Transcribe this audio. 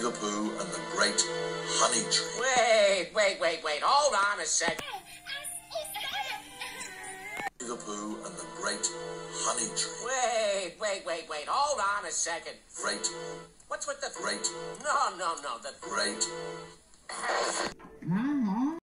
the Pooh and the Great Honey Tree. Wait. Hold on a second. The Pooh and the Great Honey Tree. Wait. Hold on a second. Great. What's with the... Great. No. The... Great.